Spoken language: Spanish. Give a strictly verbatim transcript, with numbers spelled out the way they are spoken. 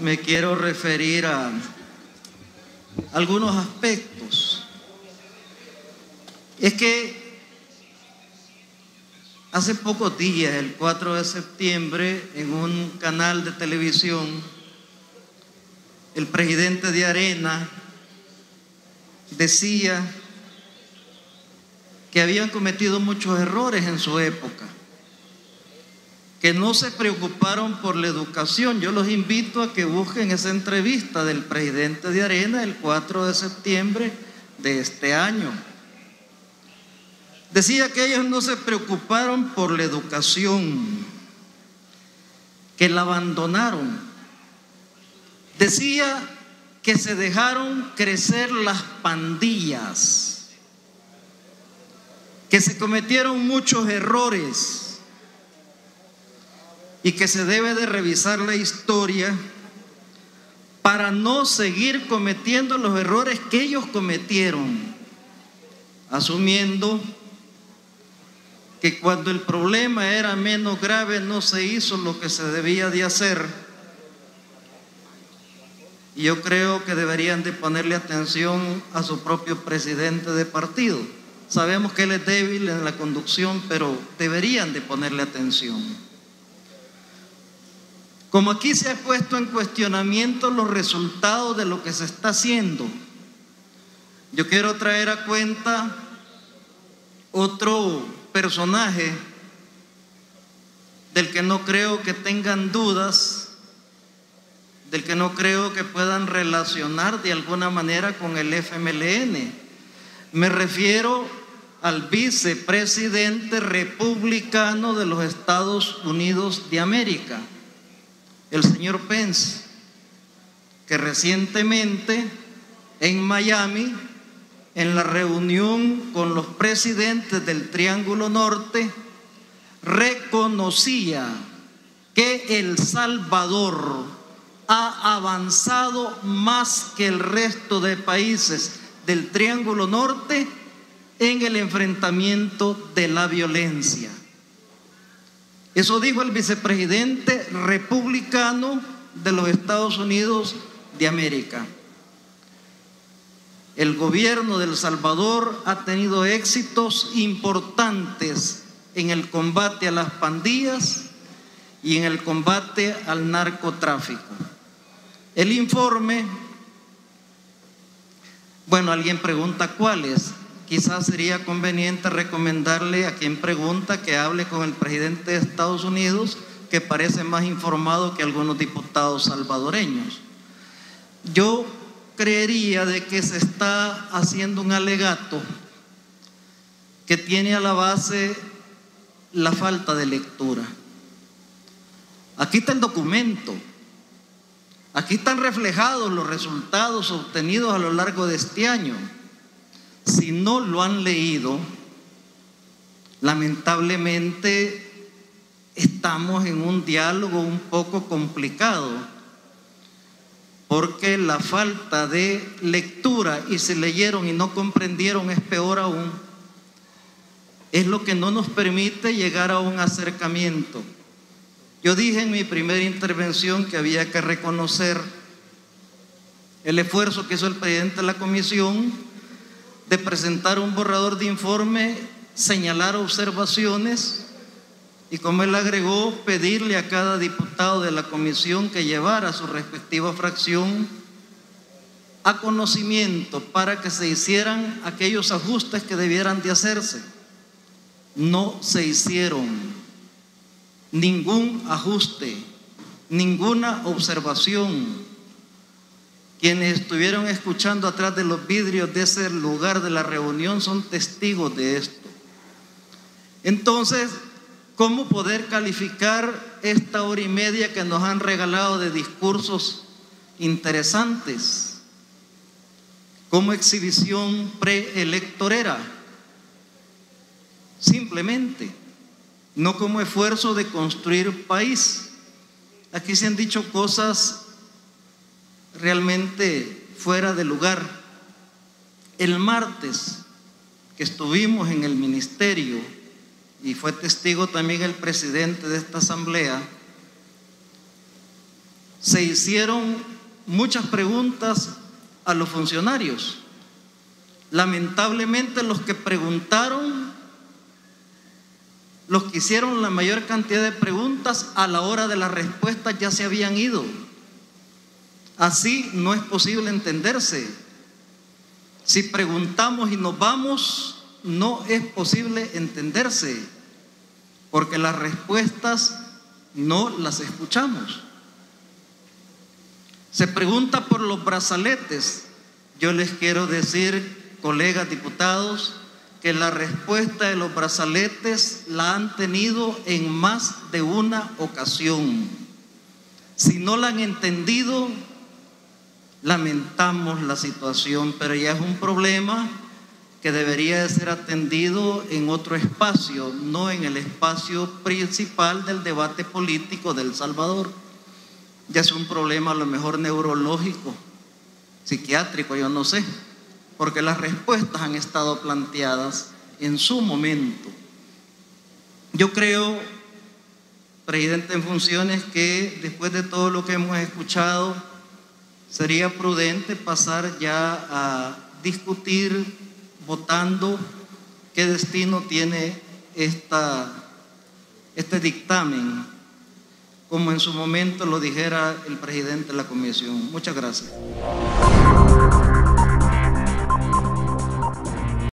me quiero referir a algunos aspectos. Es que hace pocos días, el cuatro de septiembre, en un canal de televisión, el presidente de Arena decía que habían cometido muchos errores en su época, que no se preocuparon por la educación. Yo los invito a que busquen esa entrevista del presidente de Arena el cuatro de septiembre de este año. Decía que ellos no se preocuparon por la educación, que la abandonaron. Decía que se dejaron crecer las pandillas, que se cometieron muchos errores y que se debe de revisar la historia para no seguir cometiendo los errores que ellos cometieron, asumiendo que cuando el problema era menos grave no se hizo lo que se debía de hacer. Y yo creo que deberían de ponerle atención a su propio presidente de partido. Sabemos que él es débil en la conducción, pero deberían de ponerle atención. Como aquí se ha puesto en cuestionamiento los resultados de lo que se está haciendo, yo quiero traer a cuenta otro personaje del que no creo que tengan dudas, del que no creo que puedan relacionar de alguna manera con el F M L N. Me refiero al vicepresidente republicano de los Estados Unidos de América, el señor Pence, que recientemente en Miami, en la reunión con los presidentes del Triángulo Norte, reconocía que El Salvador ha avanzado más que el resto de países del Triángulo Norte en el enfrentamiento de la violencia. Eso dijo el vicepresidente republicano de los Estados Unidos de América. El gobierno de El Salvador ha tenido éxitos importantes en el combate a las pandillas y en el combate al narcotráfico. El informe, bueno, alguien pregunta cuáles. Quizás sería conveniente recomendarle a quien pregunta que hable con el presidente de Estados Unidos, que parece más informado que algunos diputados salvadoreños. Yo creería de que se está haciendo un alegato que tiene a la base la falta de lectura. Aquí está el documento, aquí están reflejados los resultados obtenidos a lo largo de este año. Si no lo han leído, lamentablemente estamos en un diálogo un poco complicado, porque la falta de lectura, y si leyeron y no comprendieron es peor aún, es lo que no nos permite llegar a un acercamiento. Yo dije en mi primera intervención que había que reconocer el esfuerzo que hizo el presidente de la comisión de presentar un borrador de informe, señalar observaciones y, como él agregó, pedirle a cada diputado de la comisión que llevara a su respectiva fracción a conocimiento para que se hicieran aquellos ajustes que debieran de hacerse. No se hicieron ningún ajuste, ninguna observación. Quienes estuvieron escuchando atrás de los vidrios de ese lugar de la reunión son testigos de esto. Entonces, ¿cómo poder calificar esta hora y media que nos han regalado de discursos interesantes como exhibición preelectorera? Simplemente, no como esfuerzo de construir país. Aquí se han dicho cosas realmente fuera de lugar. El martes que estuvimos en el ministerio, y fue testigo también el presidente de esta asamblea, se hicieron muchas preguntas a los funcionarios. Lamentablemente los que preguntaron, los que hicieron la mayor cantidad de preguntas, a la hora de la respuesta ya se habían ido. Así no es posible entenderse. Si preguntamos y nos vamos, no es posible entenderse, porque las respuestas no las escuchamos. Se pregunta por los brazaletes. Yo les quiero decir, colegas diputados, que la respuesta de los brazaletes la han tenido en más de una ocasión. Si no la han entendido, lamentamos la situación, pero ya es un problema que debería de ser atendido en otro espacio, no en el espacio principal del debate político de El Salvador. Ya es un problema a lo mejor neurológico, psiquiátrico, yo no sé, porque las respuestas han estado planteadas en su momento. Yo creo, presidente en funciones, que después de todo lo que hemos escuchado, sería prudente pasar ya a discutir, votando, qué destino tiene esta, este dictamen, como en su momento lo dijera el presidente de la comisión. Muchas gracias.